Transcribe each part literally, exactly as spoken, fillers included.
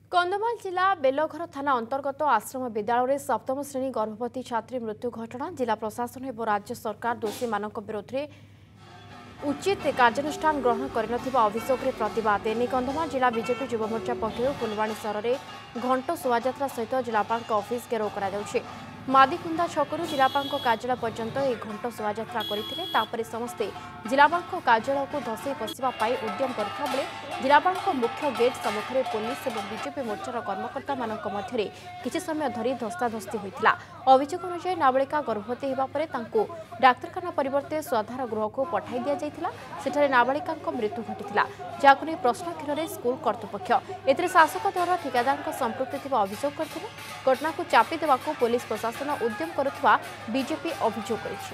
कंधमाल जिला बेलघर थाना अंतर्गत आश्रम विद्यालय सप्तम श्रेणी गर्भवती छात्री मृत्यु घटना जिला प्रशासन और राज्य सरकार दोषी मान विरोध में उचित कार्यानुष्ठान ग्रहण कर अभियोग में प्रतिवाद एने कंधमाल जिला बीजेपी युव मोर्चा पक्षर फुलवाणी सहर में घंट शोभायात्रा सहित जिलापाल ऑफिस घेराव कर मादीकुंदा छकु जिलापाल कार्यालय पर्यंत एक घंट शोभायात्रा करते समस्ते जिलापाल कार्यालय को धसई पशिवाई उद्यम कर जिलापाल मुख्य गेट सम्मुखें पुलिस और बीजेपी मोर्चार कर्मकर्ता मध्य किसी समय धरी धस्ताधस्ती होता अभियोग अनुसार नाबालिका गर्भवती होगा डाक्तखाना परिवर्ते स्वाधार गृह को पठाई दि जाइथिला सेठारे नाबालिका मृत्यु घटी जहां नहीं प्रश्न क्षीर स्कूल कर्तृपक्ष एथिरे शासक दल ठिकादार संपृक्ति थिबा अभियोग करथिले घटना को चापी देवा पुलिस प्रशासन उद्यम करुवा बीजेपी अभियोग करिछि।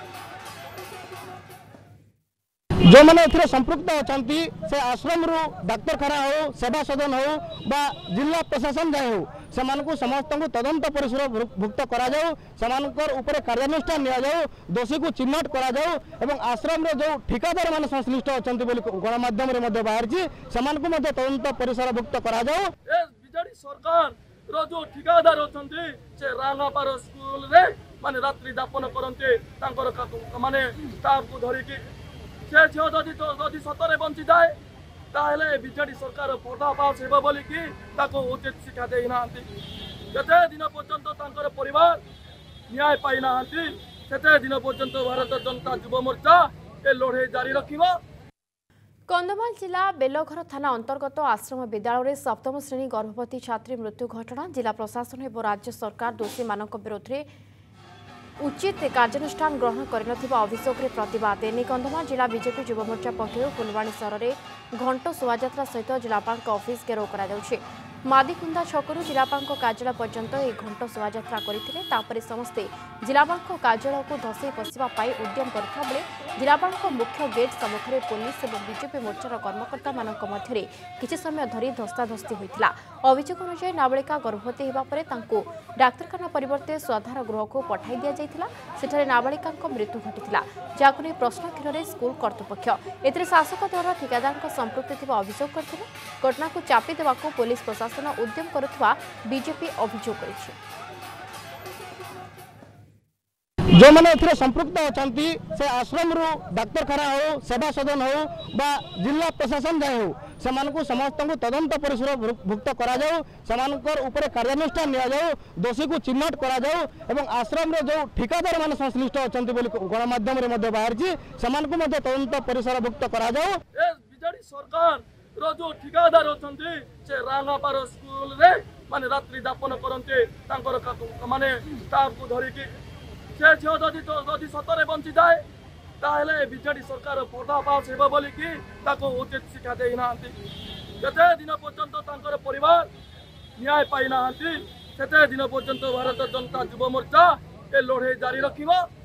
जो मैंने ए संपृक्त अच्छा से आश्रम रु डाक्तखाना हो सेवा सदन हो बा जिला प्रशासन जाए हो से समस्त को तदंत परिसर भुक्त कर कार्यानुष्ठान निया दोषी को चिन्हट कर आश्रम जो ठिकादार मान संश्लिष्ट अच्छा गणमाध्यम बाहर से तदंत परिसर भुक्त कर सरकार जो ठिकादार अच्छा रांगापार स्कूल रे माने रात्रि यापन करते माने स्टाफ को धरिकी से झी जदि सतरे बंची जाए ताहले बीजेडी सरकार पर्दाफाश हो बोलिकी उचित शिक्षा देना केते दिन पर्यंत परिवार न्याय पाई ना सेते दिन पर्यंत भारत जनता युव मोर्चा ए लड़े जारी रखिबो। कंधमाल जिला बेलघर थाना अंतर्गत आश्रम विद्यालय सप्तम श्रेणी गर्भवती छात्री मृत्यु घटना जिला प्रशासन और राज्य सरकार दोषी मान विरोध में उचित कार्यानुष्ठान ग्रहण कर अभियोग में प्रतिवाद एने कंधमाल जिला बीजेपी युव मोर्चा पक्षर फुलवाणी सहर में घंट शोभायात्रा सहित जिलापाल ऑफिस घेराव कर मादीकुंदा छकु जिलापाल कार्यालय पर्यंत एक घंट शोभायात्रा करते समस्ते जिलापाल कार्यालय को धसई पशिवाई उद्यम कर जिलापाल मुख्य गेट सम्मुखें पुलिस और बीजेपी मोर्चार कर्मकर्ता मध्य किसी समय धरी धस्ताधस्ती होता अभियोग अनुसार नाबालिका गर्भवती होगा डाक्तखाना परिवर्ते स्वाधार गृह को पठाई दि जाइथिला सेठारे नाबालिका मृत्यु घटी जहां नहीं प्रश्न क्षीर स्कूल कर्तृपक्ष एथिरे शासक दल ठिकादार संपृक्ति थिबा अभियोग करथिले घटना को चापी देवा पुलिस प्रशासन उद्यम करुवा बीजेपी अभियोग करिछि। जो मैंने ए संपृक्त अच्छा से आश्रम रु डाक्तखाना हो सेवा सदन हो बा जिला प्रशासन जाए हो से समस्त को तदंत परिसर भुक्त कर कार्यानुष्ठान निया दोषी को चिन्हट कर आश्रम जो ठिकादार मान संश्लिष्ट अच्छा गणमाध्यम बाहर से तदंत परिसर भुक्त कर सरकार जो ठिकादार अच्छा रांगापार स्कूल रे माने रात्रि यापन करते माने स्टाफ को धरिकी से झी जदि सतरे बंची जाए ताहले बीजेडी सरकार पर्दाफाश हो बोलिकी उचित शिक्षा देना केते दिन पर्यंत परिवार न्याय पाई ना सेते दिन पर्यंत भारत जनता युव मोर्चा ए लड़े जारी रखिबो।